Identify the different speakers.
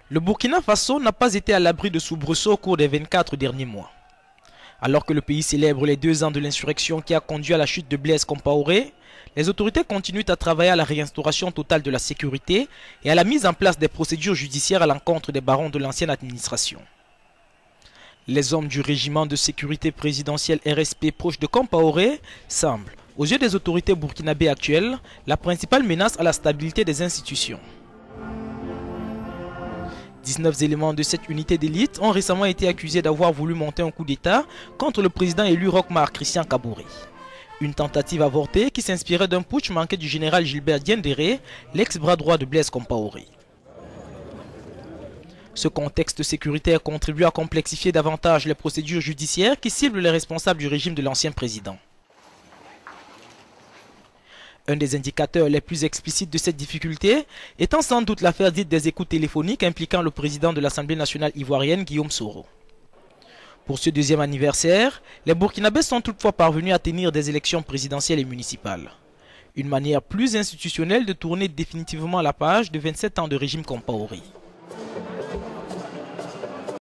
Speaker 1: Le Burkina Faso n'a pas été à l'abri de soubresauts au cours des 24 derniers mois. Alors que le pays célèbre les 2 ans de l'insurrection qui a conduit à la chute de Blaise Compaoré, les autorités continuent à travailler à la réinstauration totale de la sécurité et à la mise en place des procédures judiciaires à l'encontre des barons de l'ancienne administration. Les hommes du régiment de sécurité présidentielle RSP proche de Compaoré semblent, aux yeux des autorités burkinabées actuelles, la principale menace à la stabilité des institutions. 19 éléments de cette unité d'élite ont récemment été accusés d'avoir voulu monter un coup d'État contre le président élu Roch-Marc Christian Kaboré. Une tentative avortée qui s'inspirait d'un putsch manqué du général Gilbert Diendéré, l'ex-bras droit de Blaise Compaoré. Ce contexte sécuritaire contribue à complexifier davantage les procédures judiciaires qui ciblent les responsables du régime de l'ancien président. Un des indicateurs les plus explicites de cette difficulté étant sans doute l'affaire dite des écoutes téléphoniques impliquant le président de l'Assemblée nationale ivoirienne, Guillaume Soro. Pour ce 2e anniversaire, les Burkinabés sont toutefois parvenus à tenir des élections présidentielles et municipales. Une manière plus institutionnelle de tourner définitivement la page de 27 ans de régime Compaoré.